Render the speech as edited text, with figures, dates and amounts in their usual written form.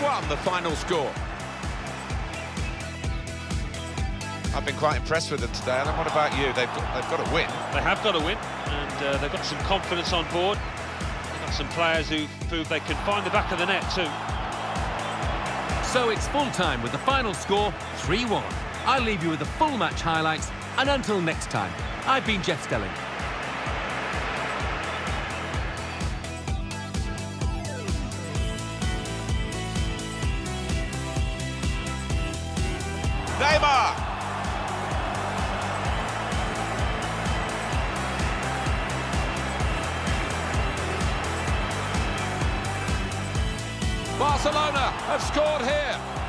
3-1, the final score. I've been quite impressed with them today, Alan. What about you? They've got to win. They have got to win, and they've got some confidence on board. They've got some players who prove they can find the back of the net too. So it's full-time with the final score 3-1. I'll leave you with the full match highlights, and until next time, I've been Jeff Stelling. Neymar! Barcelona have scored here.